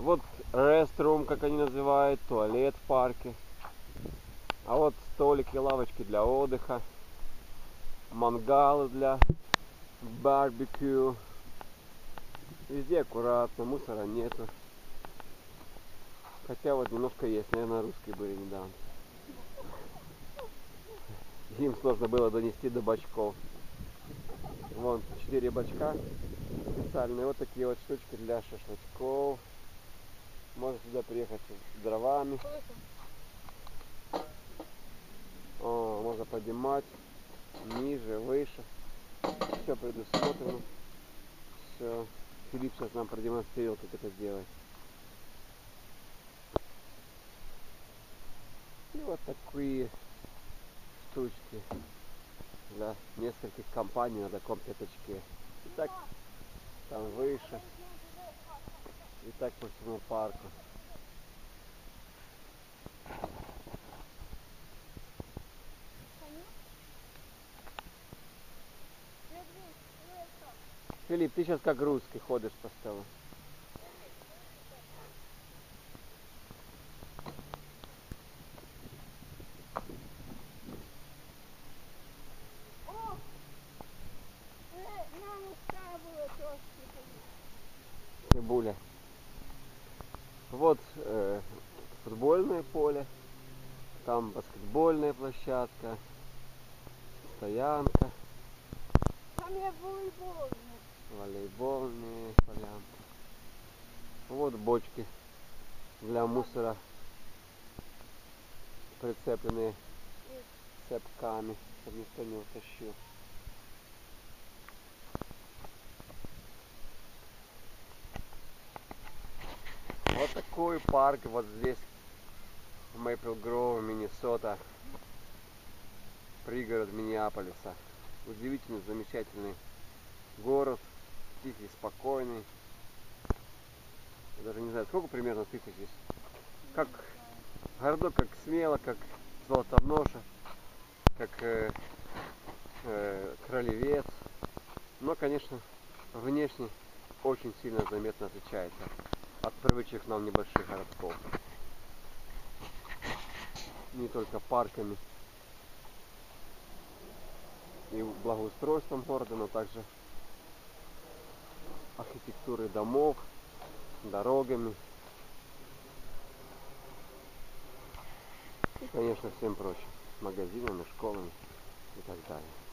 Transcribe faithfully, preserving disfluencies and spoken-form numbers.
Вот restroom, как они называют, туалет в парке. А вот столики, лавочки для отдыха. Мангалы для барбекю. Везде аккуратно, мусора нету. Хотя вот немножко есть, наверное, русские были недавно. Им сложно было донести до бачков. Вон четыре бачка специальные, вот такие вот штучки для шашлычков. Можно сюда приехать с дровами. О, можно поднимать ниже, выше. Все предусмотрено. Все. Филипп сейчас нам продемонстрировал, как это делать. И вот такие штучки для нескольких компаний на таком пятачке. И так там выше. И так по всему парку. Филипп, ты сейчас как русский ходишь по столу. Цибуля. Вот э, футбольное поле, там баскетбольная площадка, стоянка, там я волейбольная. волейбольные полянки. Вот бочки для мусора, прицепленные цепками, чтобы никто не утащил. Вот такой парк вот здесь, в Мейпл Гроув, Миннесота, пригород Миннеаполиса. Удивительный, замечательный город, тихий, спокойный. Я даже не знаю, сколько примерно тысяч здесь. Как городок, как Смело, как Золотоноша, как э, э, Кролевец. Но, конечно, внешне очень сильно заметно отличается от привычных нам небольших городков. Не только парками и благоустройством города, но также архитектурой домов, дорогами и, конечно, всем прочим, магазинами, школами и так далее.